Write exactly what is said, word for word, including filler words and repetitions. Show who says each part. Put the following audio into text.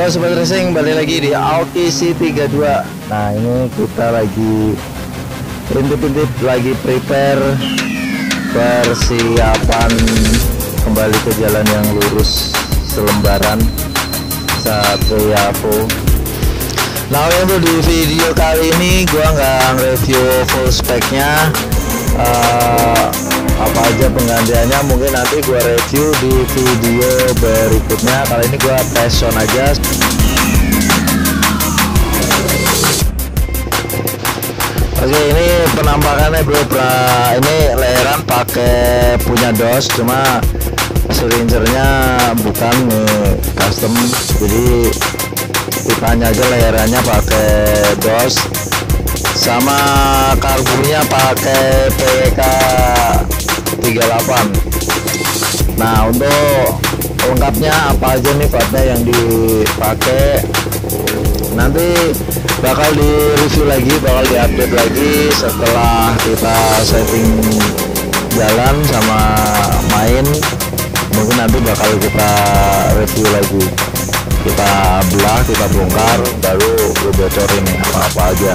Speaker 1: Halo Sobat Racing, balik lagi di Audi C tiga puluh dua. Nah ini kita lagi intip-intip, lagi prepare persiapan kembali ke jalan yang lurus selembaran Satria-Vo. Nah untuk di video kali ini gua nggak review full speknya, uh, apa aja penggantiannya mungkin nanti gua review di video berikutnya. Kali ini gua tes sound aja. Oke, ini penampakannya bro, pra, ini layeran pakai punya dos, cuma silincernya bukan nih, custom, jadi pipanya aja layerannya pakai dos, sama karbunya pakai P W K tiga puluh delapan. Nah untuk lengkapnya apa aja nih partnya yang dipakai nanti bakal di review lagi, bakal di update lagi setelah kita setting jalan sama main. Mungkin nanti bakal kita review lagi, kita belah, kita bongkar, baru gue bocorin nih apa-apa aja.